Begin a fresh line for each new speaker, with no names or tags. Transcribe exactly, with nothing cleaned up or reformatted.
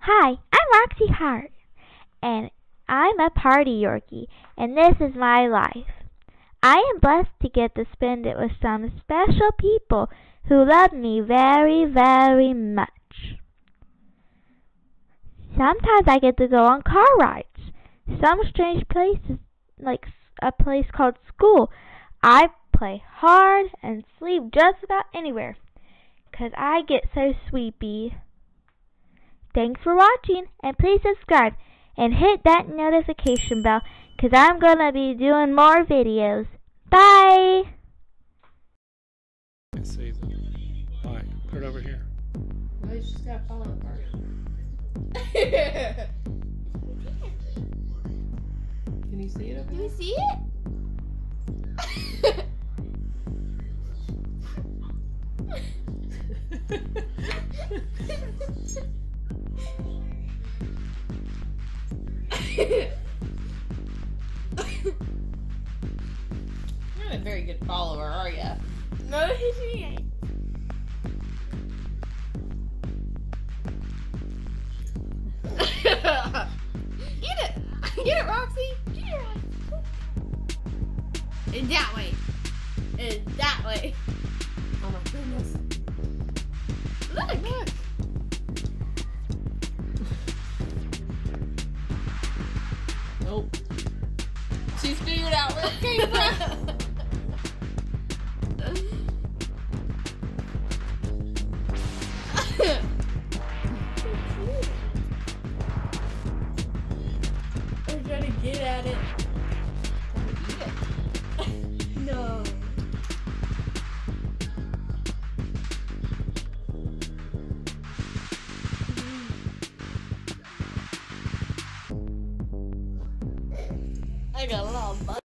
Hi, I'm Roxie Heart, and I'm a Parti Yorkie, and this is my life. I am blessed to get to spend it with some special people who love me very, very much. Sometimes I get to go on car rides, some strange places, like a place called school. I play hard and sleep just about anywhere, 'cause I get so sleepy. Thanks for watching, and please subscribe and hit that notification bell, 'cause I'm going to be doing more videos. Bye!
And save them. Bye. Put it over here.
No, you just gotta follow it first. Can you see it over
Can
there?
you see it?
You're not a very good follower, are you?
No, she ain't. Get it! Get it, Roxie! Get it! It's that way. It's that way.
Oh my goodness.
Look!
Look. Nope.
She's figured out where it came from. I'm trying to get at it.
Eat it.
No. I got a lot of butt.